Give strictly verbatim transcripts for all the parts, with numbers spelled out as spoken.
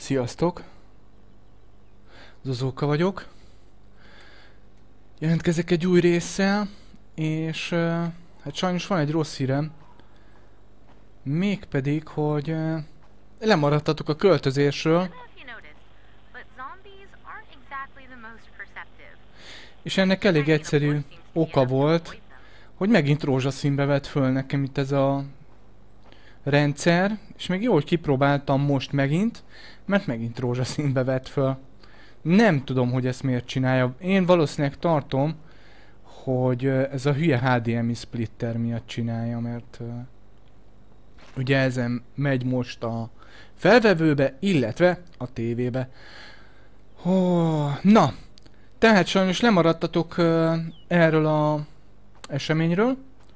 Sziasztok! Zozóka vagyok. Jelentkezek egy új résszel, és uh, hát sajnos van egy rossz hírem. Mégpedig, hogy uh, lemaradtatok a költözésről. És ennek elég egyszerű oka volt, hogy megint rózsaszínbe vett föl nekem itt ez a rendszer, és még jó, hogy kipróbáltam most megint, mert megint rózsaszínbe vett föl. Nem tudom, hogy ezt miért csinálja. Én valószínűleg tartom, hogy ez a hülye há dé em i splitter miatt csinálja, mert uh, ugye ezen megy most a felvevőbe, illetve a tévébe. Oh, na, tehát sajnos lemaradtatok uh, erről a eseményről,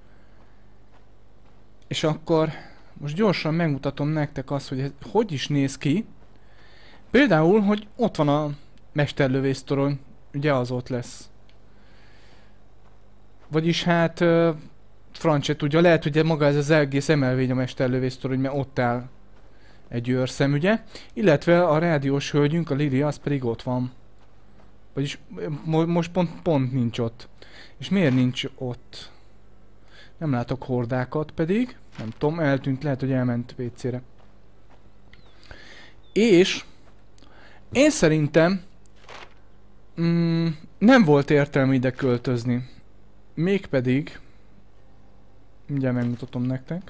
és akkor most gyorsan megmutatom nektek azt, hogy ez hogy is néz ki. Például, hogy ott van a mesterlövésztorony, ugye az ott lesz. Vagyis hát, uh, francia tudja, lehet, hogy maga ez az egész emelvény a mesterlövésztorony, mert ott áll egy őrszem, ugye? Illetve a rádiós hölgyünk, a Lili, az pedig ott van. Vagyis mo most pont, pont nincs ott. És miért nincs ott? Nem látok hordákat pedig. Nem tudom, eltűnt, lehet, hogy elment vécére. És én szerintem mm, nem volt értelme ide költözni. Mégpedig mindjárt megmutatom nektek.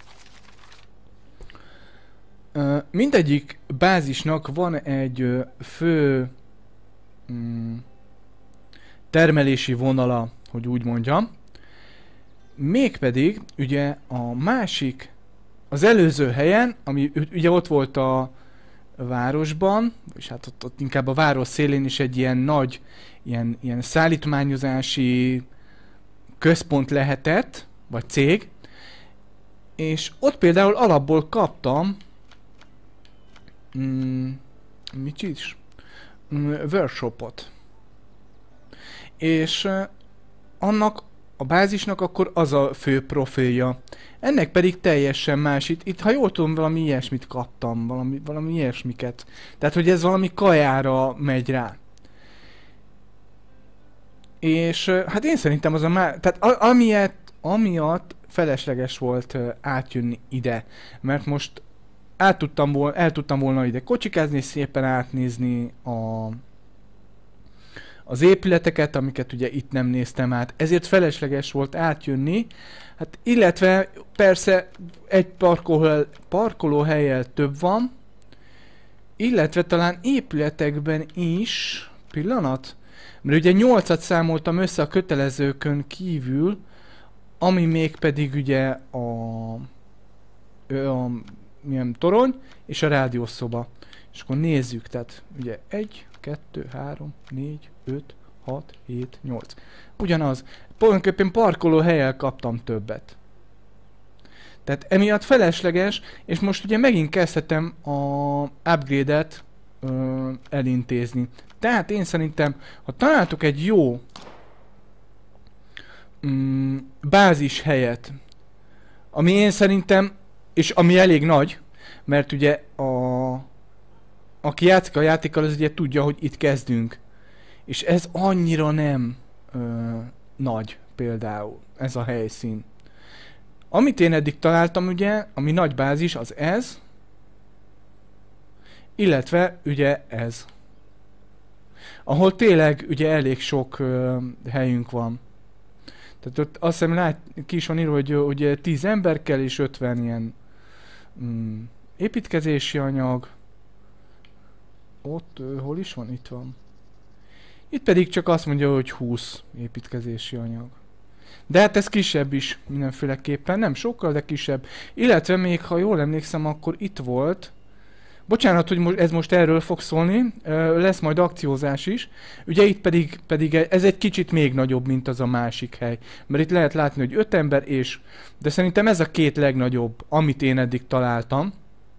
Uh, mindegyik bázisnak van egy uh, fő mm, termelési vonala, hogy úgy mondjam. Mégpedig ugye a másik, az előző helyen, ami ugye ott volt a városban, és hát ott, ott inkább a város szélén is egy ilyen nagy, ilyen, ilyen szállítmányozási központ lehetett, vagy cég, és ott például alapból kaptam mm, mit is? Mm, workshopot. És uh, annak a bázisnak akkor az a fő profilja. Ennek pedig teljesen más. Itt, itt ha jól tudom, valami ilyesmit kaptam, valami, valami ilyesmiket. Tehát, hogy ez valami kajára megy rá. És hát én szerintem az a már... Tehát a, amiatt, amiatt felesleges volt uh, átjönni ide. Mert most át tudtam volna, el tudtam volna ide kocsikázni, szépen átnézni a... az épületeket, amiket ugye itt nem néztem át, ezért felesleges volt átjönni, hát illetve persze egy parkoló, parkolóhellyel több van, illetve talán épületekben is, pillanat, mert ugye nyolcat számoltam össze a kötelezőkön kívül, ami még pedig ugye a, a milyen torony és a rádiószoba. És akkor nézzük, tehát ugye egy, kettő, három, négy, öt, hat, hét, nyolc. Ugyanaz. Tulajdonképpen parkolóhellyel kaptam többet. Tehát emiatt felesleges, és most ugye megint kezdhetem a upgrade-et ö, elintézni. Tehát én szerintem, ha találtok egy jó mm, bázis helyet, ami én szerintem, és ami elég nagy, mert ugye a aki játszik a játékkal, az ugye tudja, hogy itt kezdünk. És ez annyira nem ö, nagy például, ez a helyszín. Amit én eddig találtam ugye, ami nagy bázis, az ez. Illetve ugye ez. Ahol tényleg ugye elég sok ö, helyünk van. Tehát ott azt hiszem lát, ki is van írva, hogy ugye tíz ember kell és ötven ilyen mm, építkezési anyag. Ott, uh, hol is van? Itt van. Itt pedig csak azt mondja, hogy húsz építkezési anyag. De hát ez kisebb is mindenféleképpen, nem sokkal, de kisebb. Illetve még, ha jól emlékszem, akkor itt volt. Bocsánat, hogy mo ez most erről fog szólni, uh, lesz majd akciózás is. Ugye itt pedig, pedig ez egy kicsit még nagyobb, mint az a másik hely. Mert itt lehet látni, hogy öt ember és... De szerintem ez a két legnagyobb, amit én eddig találtam.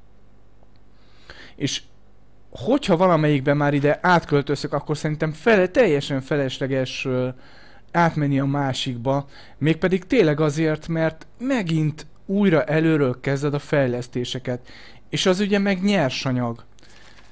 És hogyha valamelyikben már ide átköltözök, akkor szerintem fele, teljesen felesleges uh, átmenni a másikba. Mégpedig tényleg azért, mert megint újra előről kezded a fejlesztéseket. És az ugye meg nyersanyag.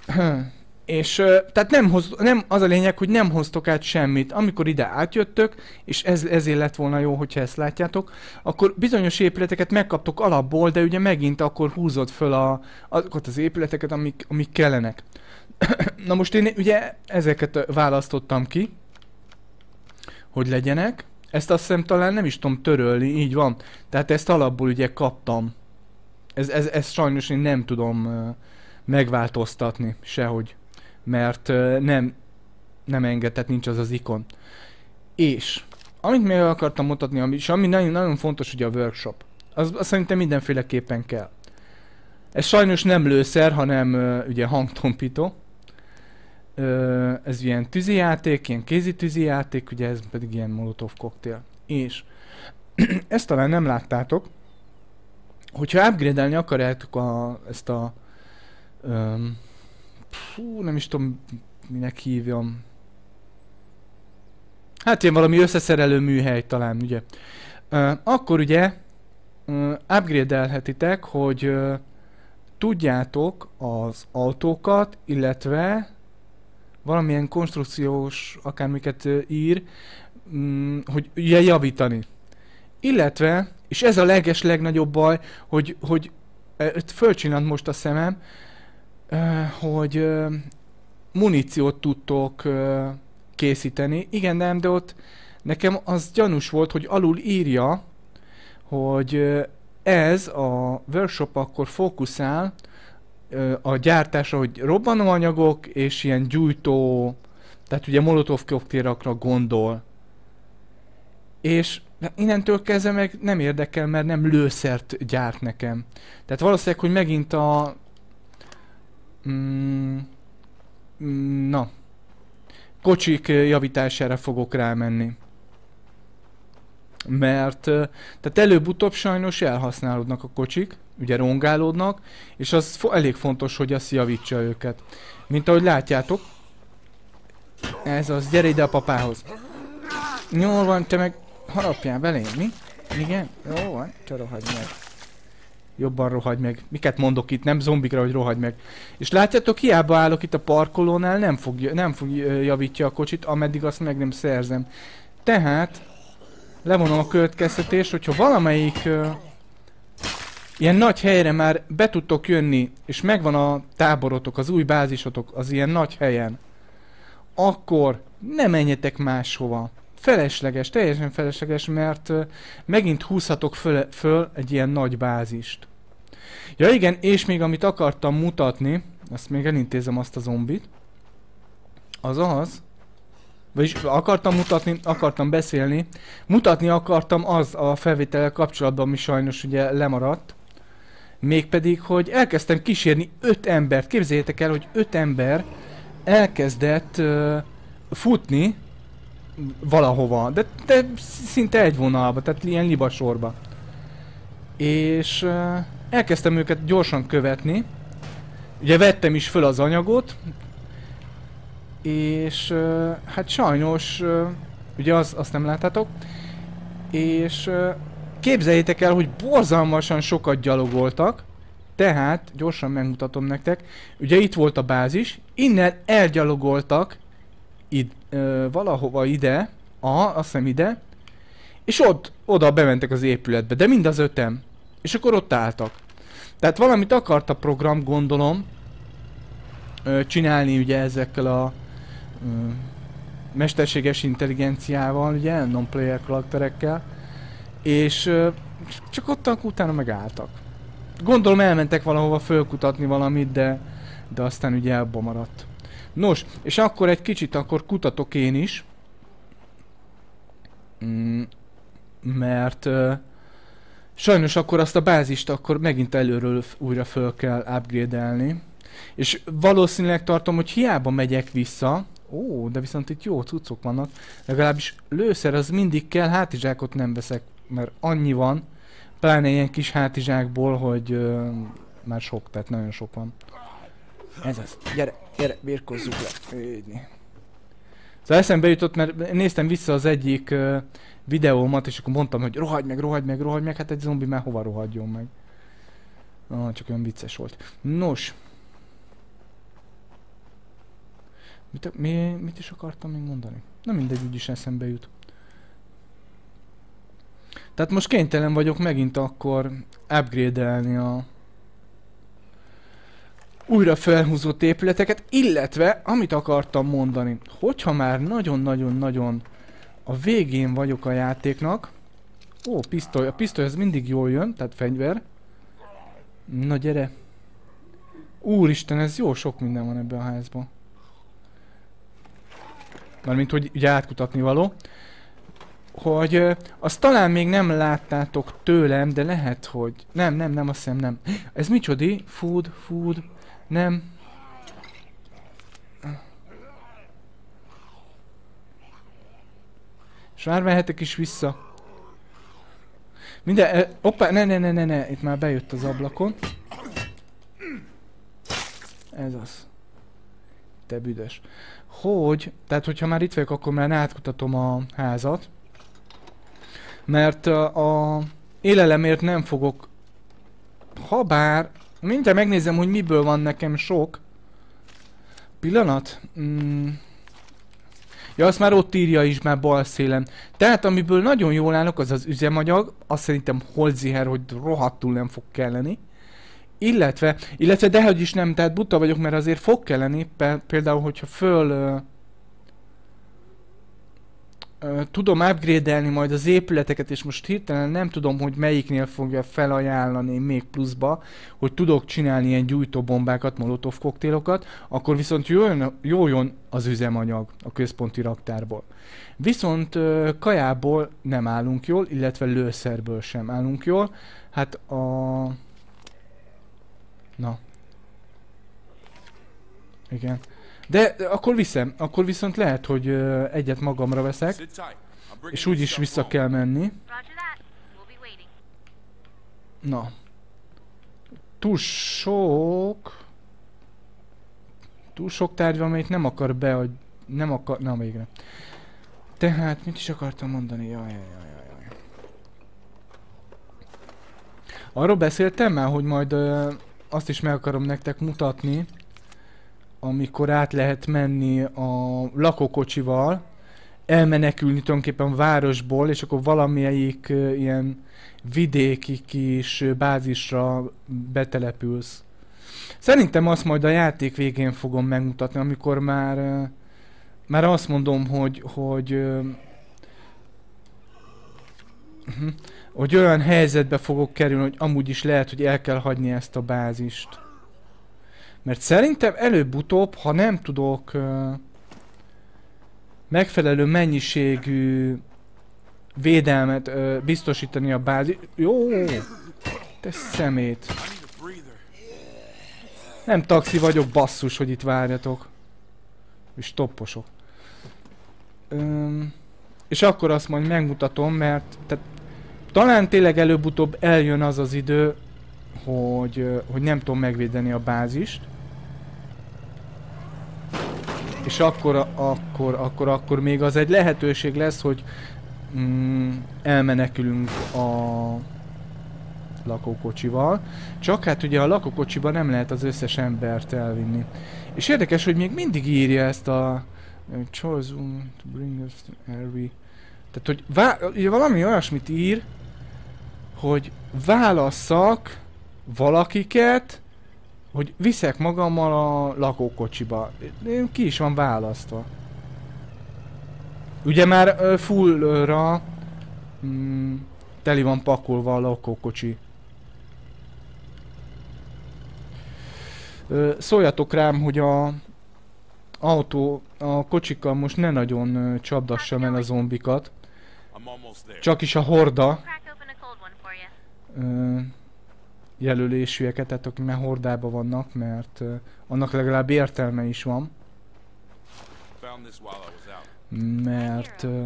És tehát nem, hoz, nem az a lényeg, hogy nem hoztok át semmit. Amikor ide átjöttök, és ez, ezért lett volna jó, hogyha ezt látjátok, akkor bizonyos épületeket megkaptok alapból, de ugye megint akkor húzod föl a, azokat az épületeket, amik, amik kellenek. Na most én ugye ezeket választottam ki, hogy legyenek. Ezt azt hiszem talán nem is tudom törölni, így van. Tehát ezt alapból ugye kaptam. Ez, ez, ez sajnos én nem tudom uh, megváltoztatni sehogy. Mert uh, nem, nem enged, tehát nincs az az ikon. És, amit még akartam mutatni, ami, és ami nagyon, nagyon fontos ugye a workshop. Az, az szerintem mindenféleképpen kell. Ez sajnos nem lőszer, hanem uh, ugye hangtompító. Uh, ez ilyen tűzijáték, ilyen kézi tűzijáték, ugye ez pedig ilyen molotov koktél. És ezt talán nem láttátok, hogyha upgrade-elni akarjátok a, ezt a um, fú, nem is tudom minek hívjam. Hát ilyen valami összeszerelő műhely talán, ugye. Uh, akkor ugye uh, upgrade-elhetitek, hogy uh, tudjátok az autókat, illetve valamilyen konstrukciós akármiket uh, ír, um, hogy ugye javítani. Illetve, és ez a leges legnagyobb baj, hogy, hogy uh, fölcsillant most a szemem, uh, hogy uh, muníciót tudtok uh, készíteni. Igen, nem, de ott nekem az gyanús volt, hogy alul írja, hogy uh, ez a workshop akkor fókuszál a gyártásra, hogy robbanóanyagok és ilyen gyújtó, tehát ugye molotov koktélokra gondol. És innentől kezdve meg nem érdekel, mert nem lőszert gyárt nekem. Tehát valószínűleg, hogy megint a... Mm, na... kocsik javítására fogok rámenni. Mert tehát előbb-utóbb sajnos elhasználódnak a kocsik, ugye rongálódnak, és az fo elég fontos, hogy azt javítsa őket. Mint ahogy látjátok, ez az, gyere ide a papához. Jól van, te meg harapjál belém, mi? Igen? Jó van, te rohagy meg. Jobban rohagy meg. Miket mondok itt, nem zombikra, hogy rohagy meg. És látjátok, hiába állok itt a parkolónál, nem fog, nem fog javítja a kocsit, ameddig azt meg nem szerzem. Tehát levonom a következtetést, hogyha valamelyik uh, ilyen nagy helyre már be tudtok jönni, és megvan a táborotok, az új bázisotok az ilyen nagy helyen, akkor ne menjetek máshova. Felesleges, teljesen felesleges, mert uh, megint húzhatok föl, föl egy ilyen nagy bázist. Ja igen, és még amit akartam mutatni, azt még elintézem azt a zombit, az az, vagyis akartam mutatni, akartam beszélni, mutatni akartam az a felvétellel kapcsolatban, ami sajnos ugye lemaradt, mégpedig, hogy elkezdtem kísérni öt embert, képzeljétek el, hogy öt ember elkezdett uh, futni valahova, de, de szinte egy vonalba, tehát ilyen libasorba. És uh, elkezdtem őket gyorsan követni, ugye vettem is föl az anyagot, és uh, hát sajnos, uh, ugye az, azt nem láttátok, és uh, képzeljétek el, hogy borzalmasan sokat gyalogoltak, tehát gyorsan megmutatom nektek, ugye itt volt a bázis, innen elgyalogoltak id, uh, valahova ide, aha, azt hiszem ide, és ott, oda bementek az épületbe, de mind az ötem, és akkor ott álltak. Tehát valamit akart a program, gondolom, uh, csinálni ugye ezekkel a mesterséges intelligenciával, ugye, non-player karakterekkel, és uh, csak ott utána megálltak. Gondolom elmentek valahova fölkutatni valamit, de, de aztán ugye abba maradt. Nos, és akkor egy kicsit akkor kutatok én is, mm, mert uh, sajnos akkor azt a bázist akkor megint előről újra föl kell upgrade-elni, és valószínűleg tartom, hogy hiába megyek vissza. Ó, de viszont itt jó cuccok vannak. Legalábbis lőszer az mindig kell, hátizsákot nem veszek, mert annyi van. Pláne ilyen kis hátizsákból, hogy uh, már sok, tehát nagyon sok van. Ez az. Gyere, gyere, birkozzuk le. Ügyi. Szóval eszembe jutott, mert néztem vissza az egyik uh, videómat, és akkor mondtam, hogy rohagy meg, rohagy meg, rohagy meg, hát egy zombi már hova rohadjon meg. Ah, csak olyan vicces volt. Nos. Mit, mi, mit is akartam még mondani? Na mindegy, úgyis eszembe jut. Tehát most kénytelen vagyok megint akkor upgrade-elni a újra felhúzott épületeket, illetve amit akartam mondani, hogyha már nagyon-nagyon-nagyon a végén vagyok a játéknak. Ó, pisztoly, a pisztoly az mindig jól jön, tehát fegyver. Na gyere. Úristen, ez jó sok minden van ebben a házban. Mármint, hogy ugye átkutatni való. Hogy uh, azt talán még nem láttátok tőlem, de lehet, hogy... Nem, nem, nem, azt hiszem nem. Ez micsodi? Food, food... Nem. És már mehetek is vissza. Minden... Uh, oppá, ne, ne, ne, ne, ne, itt már bejött az ablakon. Ez az. Te büdös. Hogy... Tehát, hogyha már itt vagyok, akkor már átkutatom a házat. Mert uh, a élelemért nem fogok... Habár... Mindjárt megnézem, hogy miből van nekem sok. Pillanat. Mm. Ja, azt már ott írja is már bal szélen. Tehát amiből nagyon jól állok, az az üzemanyag. Azt szerintem holziher, hogy rohadtul nem fog kelleni. Illetve, illetve dehogy is nem, tehát buta vagyok, mert azért fog kelleni. Például, hogyha föl... Uh, uh, tudom upgrade-elni majd az épületeket, és most hirtelen nem tudom, hogy melyiknél fogja felajánlani még pluszba, hogy tudok csinálni ilyen gyújtóbombákat, molotov koktélokat, akkor viszont jön, jól jön az üzemanyag a központi raktárból. Viszont uh, kajából nem állunk jól, illetve lőszerből sem állunk jól. Hát a... Na. Igen. De akkor viszem, akkor viszont lehet, hogy uh, egyet magamra veszek, és úgyis vissza kell menni. Na. Túl sok... Túl sok tárgy van, amelyik nem akar be, hogy nem akar... Na, végre. Tehát, mit is akartam mondani? Jaj, jaj, jaj, jaj. Arról beszéltem már, hogy majd uh, azt is meg akarom nektek mutatni, amikor át lehet menni a lakókocsival, elmenekülni tulajdonképpen városból, és akkor valamelyik uh, ilyen vidéki kis bázisra betelepülsz. Szerintem azt majd a játék végén fogom megmutatni, amikor már, uh, már azt mondom, hogy, hogy, uh, uh, hogy olyan helyzetbe fogok kerülni, hogy amúgy is lehet, hogy el kell hagyni ezt a bázist. Mert szerintem előbb-utóbb, ha nem tudok uh, megfelelő mennyiségű védelmet uh, biztosítani a bázis... Jó! Te szemét! Nem taxi vagyok, basszus, hogy itt várjatok. És topposok. Um, és akkor azt majd megmutatom, mert... Tehát, talán tényleg előbb-utóbb eljön az az idő, hogy, uh, hogy nem tudom megvédeni a bázist. És akkor, akkor, akkor, akkor még az egy lehetőség lesz, hogy mm, elmenekülünk a lakókocsival. Csak hát ugye a lakókocsiban nem lehet az összes embert elvinni. És érdekes, hogy még mindig írja ezt a... Tehát, hogy vá valami olyasmit ír, hogy válasszak valakiket, hogy viszek magammal a lakókocsiba. Ki is van választva. Ugye már uh, fullra mm, teli van pakolva a lakókocsi. Uh, szóljatok rám, hogy a autó, a kocsikkal most ne nagyon uh, csapdassam el a zombikat. Csak is a horda. Uh, jelölésűeket, tehát akik már hordában vannak, mert uh, annak legalább értelme is van. Mert uh,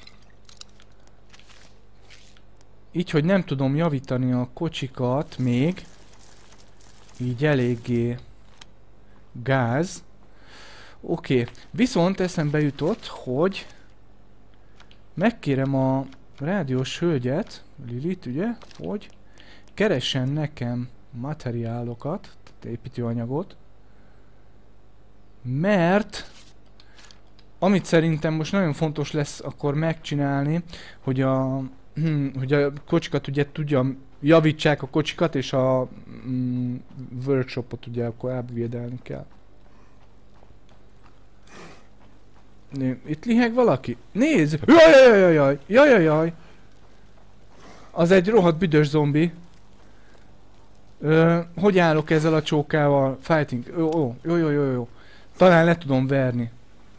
így, hogy nem tudom javítani a kocsikat még, így eléggé gáz. Oké, okay. Viszont eszembe jutott, hogy megkérem a rádiós hölgyet, Lilit, ugye, hogy keressen nekem materiálokat, tehát építőanyagot, mert amit szerintem most nagyon fontos lesz akkor megcsinálni, hogy a, hm, hogy a kocsikat ugye tudja, javítsák a kocsikat, és a mm, workshopot ugye akkor upgrade-elni kell. Né, itt liheg valaki? Nézd! Jajajajajaj! Jajajaj! Az egy rohadt büdös zombi. Ö, hogy állok ezzel a csókával? Fighting. Jó, jó, jó, jó, jó, jó. Talán le tudom verni.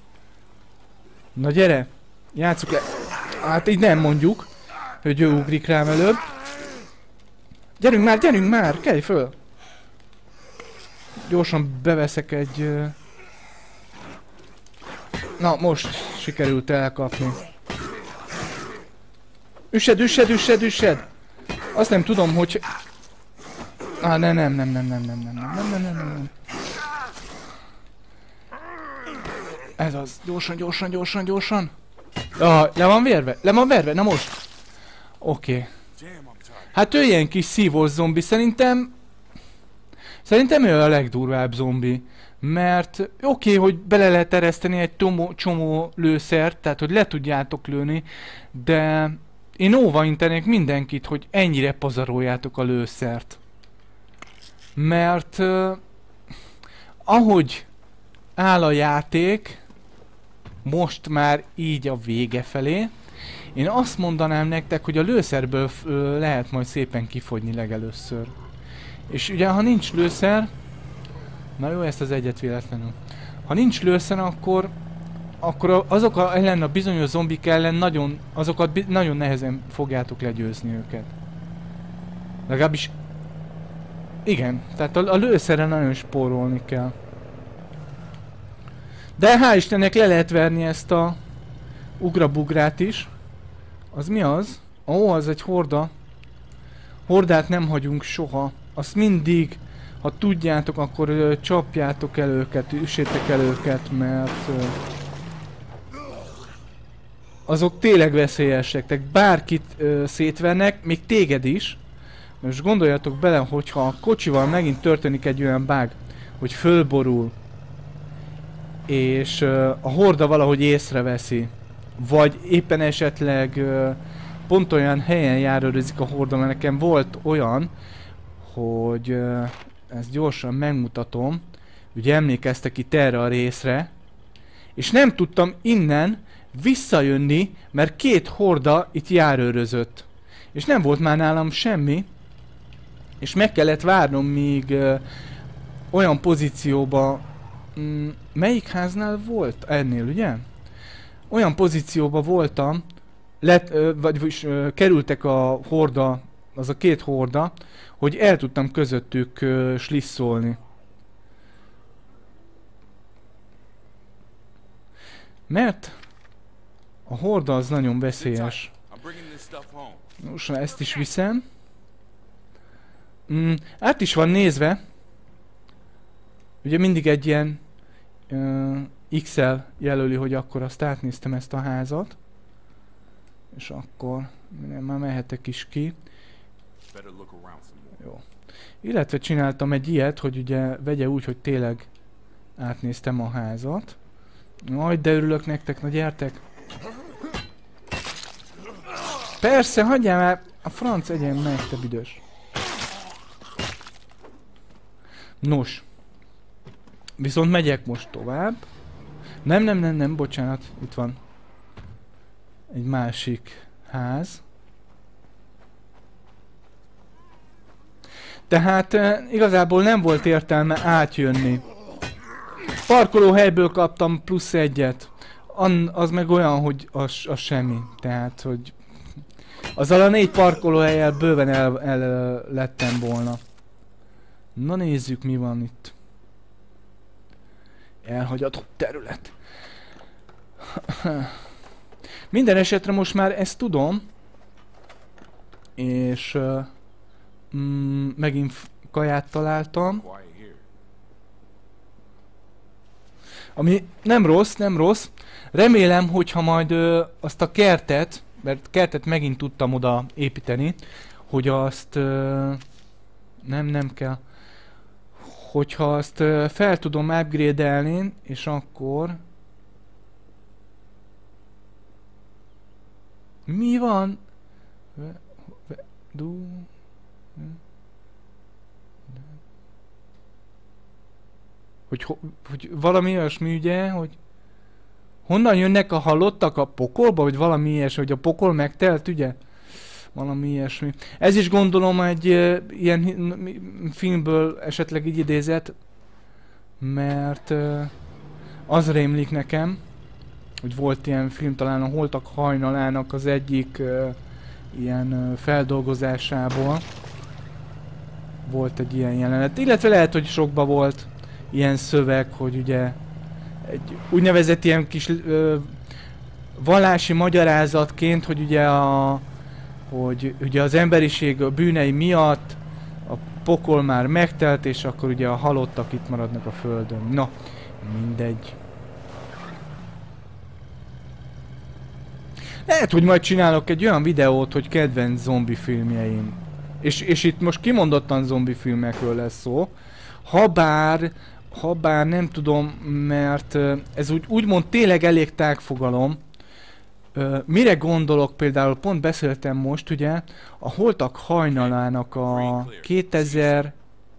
Na gyere! Játsszuk le! Hát így nem mondjuk, hogy ő ugrik rám előbb. Gyerünk már, gyerünk már! Kelj föl! Gyorsan beveszek egy... Uh... Na, most sikerült elkapni. Üssed, üssed, üssed, üssed! Azt nem tudom, hogy... Ah, nem, nem, nem, nem, nem, nem, nem, nem, nem, nem, nem, nem. Ez az. Gyorsan, gyorsan, gyorsan, gyorsan. Ah, le van verve? Le van verve? Na most. Oké. Okay. Hát ő ilyen kis szívós zombi. Szerintem... Szerintem ő a legdurvább zombi. Mert oké, okay, hogy bele lehet ereszteni egy tomó, csomó lőszert, tehát hogy le tudjátok lőni, de én óvaintenék mindenkit, hogy ennyire pazaroljátok a lőszert. Mert uh, ahogy áll a játék, most már így a vége felé, én azt mondanám nektek, hogy a lőszerből uh, lehet majd szépen kifogyni legelőször. És ugye ha nincs lőszer, na jó, ezt az egyet véletlenül. Ha nincs lőszer, akkor, akkor azok a, ellen a bizonyos zombik ellen nagyon, azokat nagyon nehezen fogjátok legyőzni őket. Legalábbis igen, tehát a, a lőszerre nagyon spórolni kell. De hál' Istennek le lehet verni ezt a ugrabugrát is. Az mi az? Ó, az egy horda. Hordát nem hagyunk soha. Azt mindig, ha tudjátok, akkor ö, csapjátok el őket, üssétek el őket, mert ö, azok tényleg veszélyesek. Tehát bárkit ö, szétvennek, még téged is. Most gondoljatok bele, hogyha a kocsival megint történik egy olyan bug, hogy fölborul, és uh, a horda valahogy észreveszi, vagy éppen esetleg uh, pont olyan helyen járőrözik a horda, mert nekem volt olyan, hogy uh, ezt gyorsan megmutatom, ugye emlékeztek itt erre a részre, és nem tudtam innen visszajönni, mert két horda itt járőrözött. És nem volt már nálam semmi, és meg kellett várnom, míg uh, olyan pozícióba, mm, melyik háznál volt? Ennél, ugye? Olyan pozícióba voltam, lett, uh, vagy uh, kerültek a horda, az a két horda, hogy el tudtam közöttük uh, slisszolni. Mert a horda az nagyon veszélyes. Most ezt is viszem. Mm, át is van nézve. Ugye mindig egy ilyen uh, iksz el jelöli, hogy akkor azt átnéztem ezt a házat. És akkor már mehetek is ki. Jó. Illetve csináltam egy ilyet, hogy ugye vegye úgy, hogy tényleg átnéztem a házat. Majd de örülök nektek, na gyertek! Persze, hagyjál már! A franc egyen meg, te büdös! Nos. Viszont megyek most tovább. Nem, nem, nem, nem, bocsánat. Itt van egy másik ház. Tehát e, igazából nem volt értelme átjönni. Parkolóhelyből kaptam plusz egyet. An, az meg olyan, hogy az, az semmi. Tehát, hogy azzal a négy parkolóhellyel bőven el, el, el lettem volna. Na nézzük, mi van itt. Elhagyatott terület. Minden esetre most már ezt tudom. És uh, mm, megint kaját találtam. Ami nem rossz, nem rossz. Remélem, hogyha majd uh, azt a kertet, mert kertet megint tudtam oda építeni, hogy azt uh, nem, nem kell. Hogyha azt uh, fel tudom upgrade-elni, és akkor Mi van? Ve, ve, du... Hogy, hogy valami olyasmi ugye, hogy honnan jönnek a halottak a pokolba, vagy valami ilyesmi, hogy a pokol megtelt, ugye? Valami ilyesmi. Ez is gondolom egy uh, ilyen filmből esetleg így idézett, mert uh, az rémlik nekem, hogy volt ilyen film, talán a Holtak hajnalának az egyik uh, ilyen uh, feldolgozásából. Volt egy ilyen jelenet, illetve lehet, hogy sokba volt ilyen szöveg, hogy ugye egy úgynevezett ilyen kis ö, vallási magyarázatként, hogy ugye a hogy ugye az emberiség a bűnei miatt a pokol már megtelt, és akkor ugye a halottak itt maradnak a földön. Na, mindegy. Lehet, hogy majd csinálok egy olyan videót, hogy kedvenc zombi filmjeim. És, és itt most kimondottan zombi filmekről lesz szó. Habár, habár nem tudom, mert ez úgy, úgymond tényleg elég tág fogalom. Mire gondolok, például pont beszéltem most, ugye, a Holtak hajnalának a kétezer...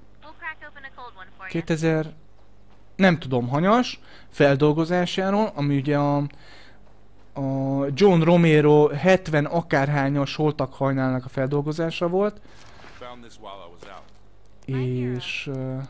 kétezer... nem tudom, hanyas feldolgozásáról, ami ugye a, a John Romero hetven akárhányas Holtak hajnalának a feldolgozása volt. És... Uh,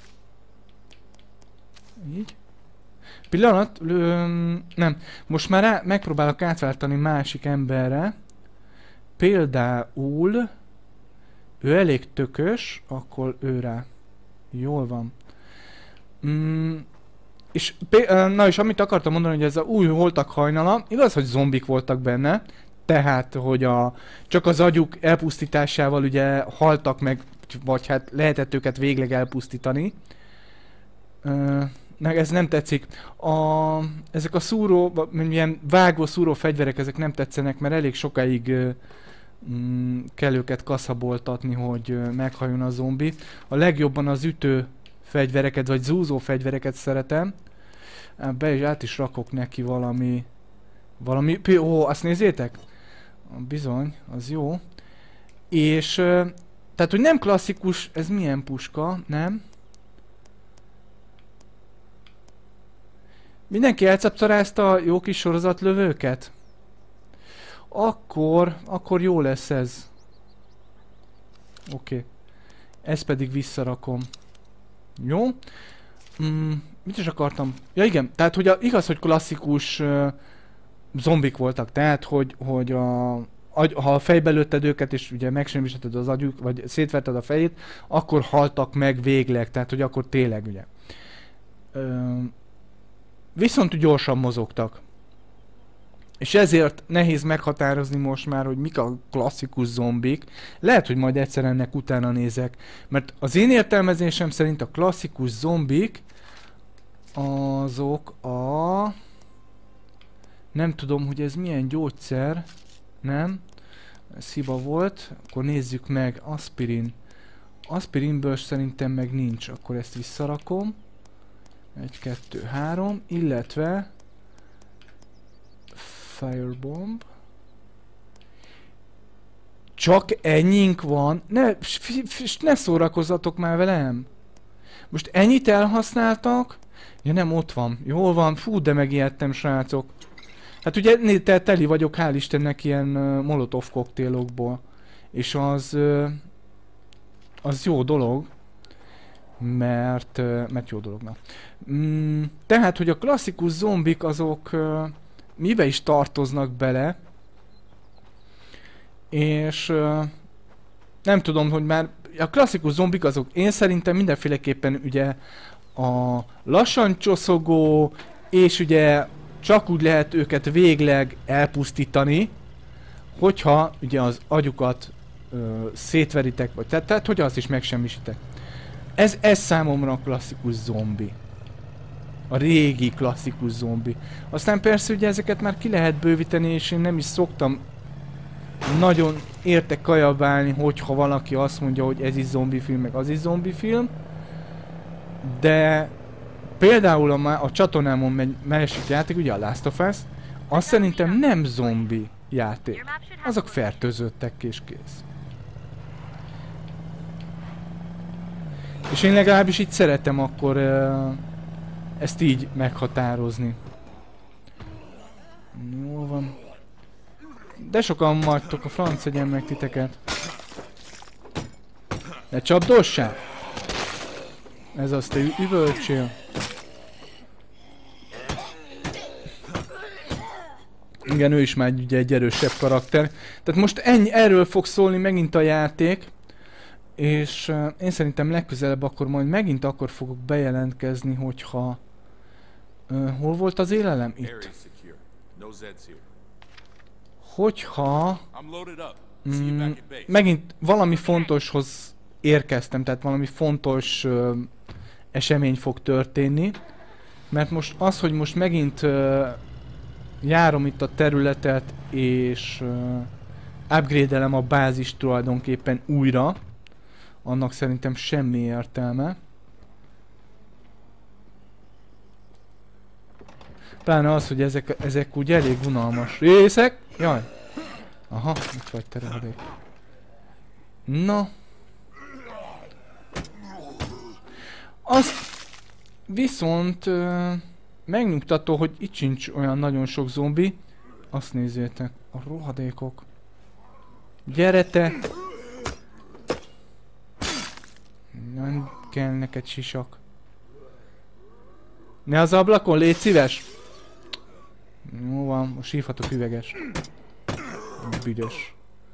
így. Pillanat, ö, nem. Most már rá, megpróbálok átváltani másik emberre. Például... Ő elég tökös, akkor ő rá. Jól van. Mm, és, na és amit akartam mondani, hogy ez a új Holtak hajnala, igaz, hogy zombik voltak benne, tehát, hogy a, csak az agyuk elpusztításával ugye haltak meg, vagy hát lehetett őket végleg elpusztítani. Ö, meg ez nem tetszik. A, ezek a szúró, ilyen vágó szúró fegyverek, ezek nem tetszenek, mert elég sokáig ö, mm, kell őket kaszaboltatni, hogy ö, meghajjon a zombi. A legjobban az ütő fegyvereket, vagy zúzó fegyvereket szeretem. Be is át is rakok neki valami... Valami... Ó, azt nézzétek? Bizony, az jó. És... Ö, tehát, hogy nem klasszikus, ez milyen puska, nem? Mindenki elcapcarázta a jó kis sorozatlövőket? Akkor, akkor jó lesz ez. Oké. Okay. Ezt pedig visszarakom. Jó? Mm, mit is akartam? Ja igen, tehát hogy a, igaz, hogy klasszikus uh, zombik voltak, tehát hogy, hogy a, agy, ha a fejbe lőtted őket és ugye megsemmisítetted az agyuk, vagy szétverted a fejét, akkor haltak meg végleg, tehát hogy akkor tényleg ugye. Uh, viszont gyorsan mozogtak. És ezért nehéz meghatározni most már, hogy mik a klasszikus zombik. Lehet, hogy majd egyszer ennek utána nézek. Mert az én értelmezésem szerint a klasszikus zombik azok a... Nem tudom, hogy ez milyen gyógyszer. Nem? Ez hiba volt. Akkor nézzük meg. Aspirin. Aspirinből szerintem meg nincs. Akkor ezt visszarakom. Egy, kettő, három. Illetve... Firebomb. Csak ennyink van. Ne, ne szórakozzatok már velem. Most ennyit elhasználtak. Ja nem, ott van. Jól van. Fú, de megijedtem, srácok. Hát ugye te, teli vagyok, hál' Istennek ilyen uh, molotov koktélokból. És az... Uh, az jó dolog. Mert... Uh, mert jó dolog, na. Mm, tehát, hogy a klasszikus zombik azok... Uh, mibe is tartoznak bele, és uh, nem tudom, hogy már a klasszikus zombik azok én szerintem mindenféleképpen ugye a lassan csoszogó, és ugye csak úgy lehet őket végleg elpusztítani, hogyha ugye az agyukat uh, szétveritek, vagy tehát, tehát hogy azt is megsemmisítek. Ez, ez számomra a klasszikus zombi. A régi klasszikus zombi. Aztán persze ugye ezeket már ki lehet bővíteni, és én nem is szoktam nagyon érte kajabálni, hogyha valaki azt mondja, hogy ez is zombi film, meg az is zombi film. De például a, a csatornámon megy másik játék, ugye a Last of Us, az szerintem nem zombi. játék. Azok fertőzöttek és kész. És én legalábbis így szeretem akkor uh, ezt így meghatározni. Jól van. De sokan vagytok, a franc egyen meg titeket. Ne csapdossál! Ez azt te üvöltsél. Igen, ő is már ugye egy erősebb karakter. Tehát most ennyi, erről fog szólni megint a játék. És uh, én szerintem legközelebb akkor majd megint akkor fogok bejelentkezni, hogyha... Uh, hol volt az élelem? Itt. Hogyha... Mm, megint valami fontoshoz érkeztem, tehát valami fontos uh, esemény fog történni. Mert most az, hogy most megint uh, járom itt a területet, és uh, upgrade-elem a bázist tulajdonképpen újra, annak szerintem semmi értelme. Pláne az, hogy ezek, ezek úgy elég unalmas részek. Jaj! Aha, itt vagy te rohadék. Na. Az viszont uh, megnyugtató, hogy itt sincs olyan nagyon sok zombi. Azt nézzétek, a rohadékok. Gyere te! Nem kell neked sisak. Ne az ablakon, légy szíves! Jó van, most hívhatok üveges. Büdös.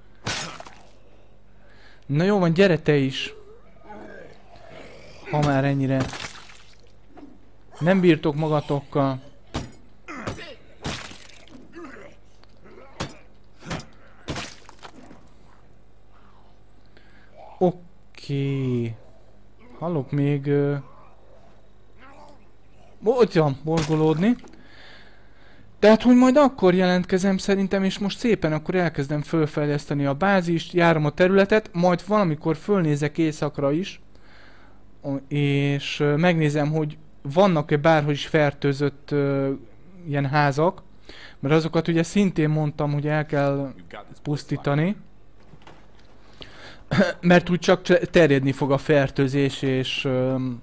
Na jó van, gyere te is! Ha már ennyire nem bírtok magatokkal. Oké. Hallok még... Uh... Ott van, borgolódni. Tehát, hogy majd akkor jelentkezem szerintem, és most szépen akkor elkezdem fölfejleszteni a bázist, járom a területet, majd valamikor fölnézek éjszakra is, és uh, megnézem, hogy vannak-e bárhol is fertőzött uh, ilyen házak, mert azokat ugye szintén mondtam, hogy el kell pusztítani. Mert úgy csak terjedni fog a fertőzés, és um,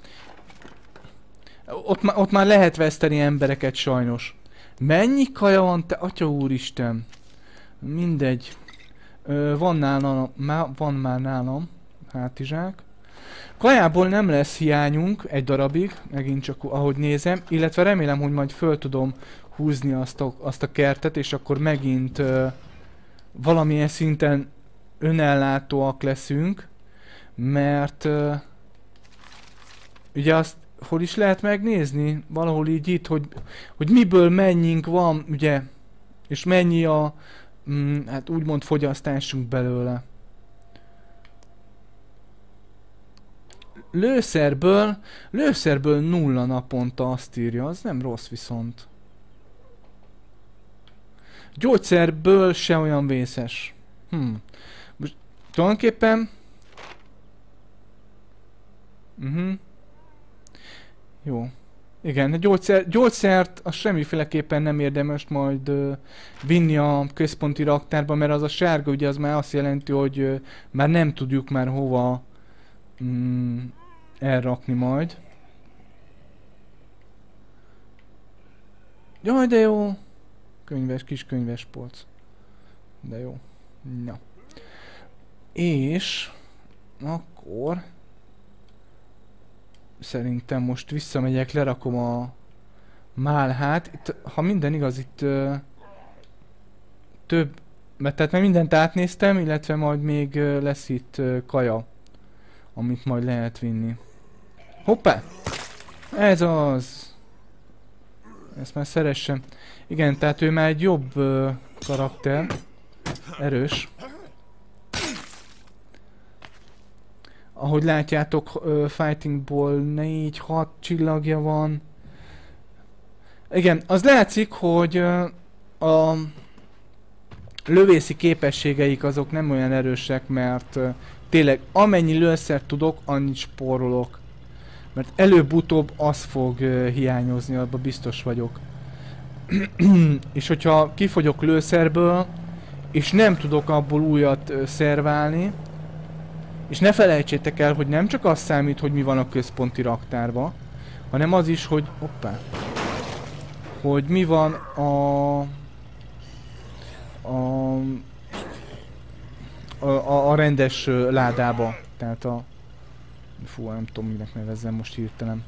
ott, ott már lehet veszteni embereket sajnos. Mennyi kaja van te, atya úristen? Mindegy. Ö, van nálam, má, van már nálam hátizsák. Kajából nem lesz hiányunk egy darabig, megint csak ahogy nézem, illetve remélem, hogy majd föl tudom húzni azt a, azt a kertet, és akkor megint ö, valamilyen szinten önellátóak leszünk, mert uh, ugye azt hol is lehet megnézni? Valahol így itt, hogy, hogy miből mennyink van, ugye, és mennyi a mm, hát úgymond fogyasztásunk belőle. Lőszerből, lőszerből nulla naponta azt írja, az nem rossz viszont. Gyógyszerből se olyan vészes. Hm. Most tulajdonképpen... Uh-huh. Jó. Igen, a gyógyszer, gyógyszert az semmiféleképpen nem érdemes majd uh, vinni a központi raktárba, mert az a sárga ugye az már azt jelenti, hogy uh, már nem tudjuk már hova um, elrakni majd. Jaj, de jó! Könyves, kis könyves polc. De jó. Na. És akkor szerintem most visszamegyek, lerakom a málhát. Itt, ha minden igaz, itt ö, több, mert tehát már mindent átnéztem, illetve majd még ö, lesz itt ö, kaja, amit majd lehet vinni. Hoppá! Ez az! Ezt már szeressem. Igen, tehát ő már egy jobb ö, karakter. Erős. Ahogy látjátok, uh, Fightingból négy hat csillagja van. Igen, az látszik, hogy uh, a lövészi képességeik azok nem olyan erősek, mert uh, tényleg amennyi lőszert tudok, annyit spórolok. Mert előbb-utóbb az fog uh, hiányozni, abban biztos vagyok. És hogyha kifogyok lőszerből, és nem tudok abból újat ö, szerválni, és ne felejtsétek el, hogy nem csak az számít, hogy mi van a központi raktárban, hanem az is, hogy... Hoppá! Hogy mi van a... A... A, a, a rendes ö, ládába. Tehát a... Fú, nem tudom, minek nevezzem most hirtelen.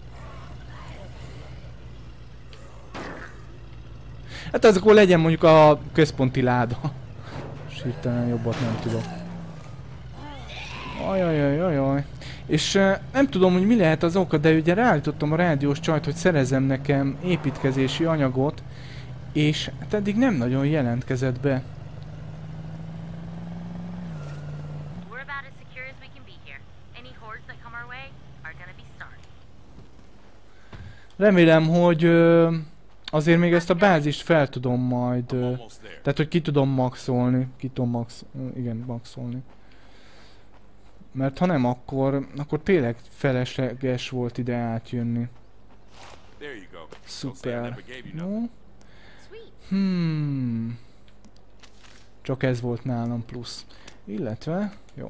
Hát az akkor legyen mondjuk a központi láda. És hirtelen jobbat nem tudok. Ajajajajaj. És uh, nem tudom, hogy mi lehet az oka, de ugye ráállítottam a rádiós csajt, hogy szerezem nekem építkezési anyagot, és hát eddig nem nagyon jelentkezett be. Remélem, hogy uh, azért még ezt a bázist fel tudom majd, uh, tehát hogy ki tudom maxolni, ki tudom max, uh, igen, maxolni. Mert ha nem, akkor, akkor tényleg felesleges volt ide átjönni. Szuper. No. Hmm. Csak ez volt nálam plusz. Illetve, jó.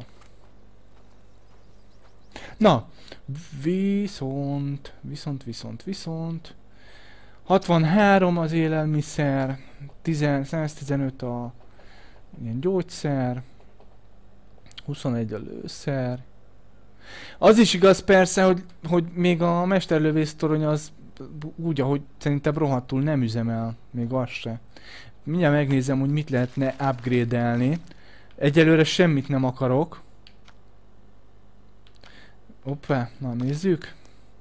Na, viszont, viszont, viszont, viszont. hatvanhárom az élelmiszer, száztizenöt a ilyen gyógyszer, huszonegy a lőszer. Az is igaz persze, hogy, hogy még a mesterlövész torony az úgy, ahogy szerintem rohadtul nem üzemel, még az se. Mindjárt megnézem, hogy mit lehetne upgrade-elni. Egyelőre semmit nem akarok. Hoppá, na nézzük.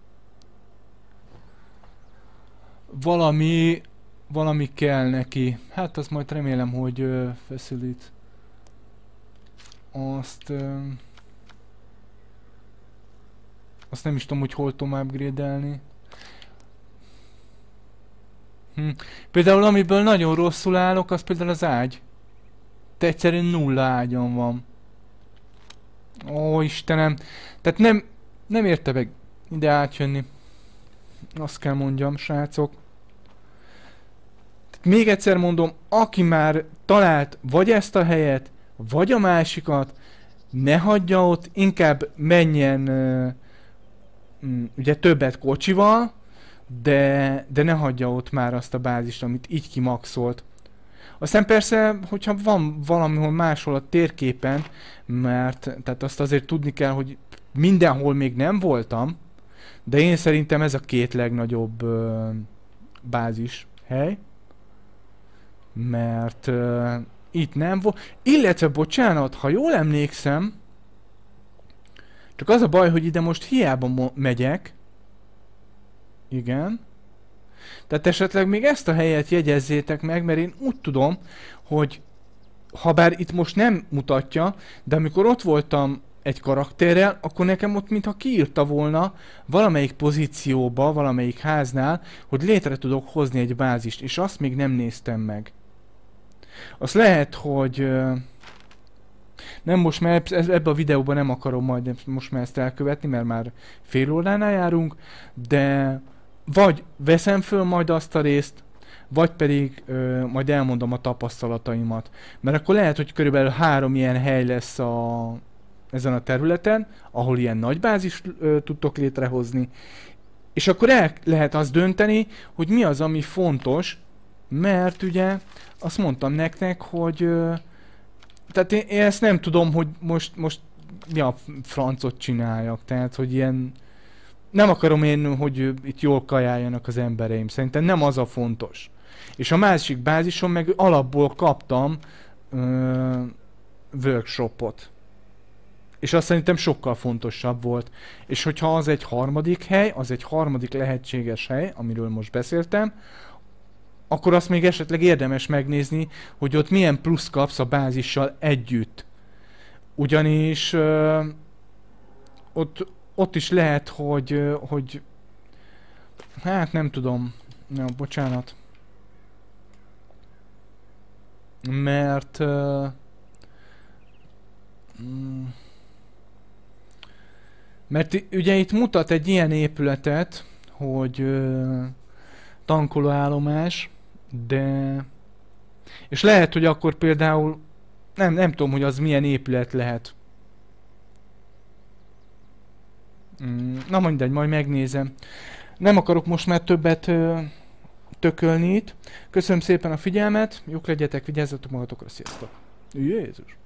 Valami, valami kell neki. Hát azt majd remélem, hogy uh, facility. Azt... Uh, azt nem is tudom, hogy hol tudom upgrade-elni. Hm. Például amiből nagyon rosszul állok, az például az ágy. De egyszerűen nulla ágyam van. Ó, Istenem. Tehát nem, nem érte meg ide átjönni. Azt kell mondjam, srácok. Tehát még egyszer mondom, aki már talált vagy ezt a helyet, vagy a másikat, ne hagyja ott, inkább menjen uh, um, ugye többet kocsival, de, de ne hagyja ott már azt a bázist, amit így kimaxolt. Aztán persze, hogyha van valamihol máshol a térképen, mert tehát azt azért tudni kell, hogy mindenhol még nem voltam, de én szerintem ez a két legnagyobb uh, bázis hely, mert uh, itt nem volt. Illetve, bocsánat, ha jól emlékszem, csak az a baj, hogy ide most hiába megyek. Igen. Tehát esetleg még ezt a helyet jegyezzétek meg, mert én úgy tudom, hogy habár itt most nem mutatja, de amikor ott voltam egy karakterrel, akkor nekem ott mintha kiírta volna valamelyik pozícióba, valamelyik háznál, hogy létre tudok hozni egy bázist, és azt még nem néztem meg. Az lehet, hogy... Nem most már ebbe a videóban nem akarom majd most már ezt elkövetni, mert már fél óránál járunk, de vagy veszem föl majd azt a részt, vagy pedig ö, majd elmondom a tapasztalataimat. Mert akkor lehet, hogy körülbelül három ilyen hely lesz a, ezen a területen, ahol ilyen nagy bázis ö, tudtok létrehozni. És akkor el lehet azt dönteni, hogy mi az, ami fontos, mert ugye azt mondtam nektek, hogy ö, tehát én, én ezt nem tudom, hogy most, most mi a francot csináljak, tehát hogy ilyen nem akarom én, hogy itt jól kajáljanak az embereim, szerintem nem az a fontos. És a másik bázison meg alapból kaptam ö, workshopot. És azt szerintem sokkal fontosabb volt. És hogyha az egy harmadik hely, az egy harmadik lehetséges hely, amiről most beszéltem, akkor azt még esetleg érdemes megnézni, hogy ott milyen plusz kapsz a bázissal együtt. Ugyanis ö, ott, ott is lehet, hogy, ö, hogy hát nem tudom, no, bocsánat. Mert ö, mm, mert ugye itt mutat egy ilyen épületet, hogy ö, tankolóállomás, De... És lehet, hogy akkor például... Nem, nem tudom, hogy az milyen épület lehet. Mm, na mindegy, majd megnézem. Nem akarok most már többet ö, tökölni itt. Köszönöm szépen a figyelmet, jók legyetek, vigyázzatok magatokra, sziasztok! Jézus!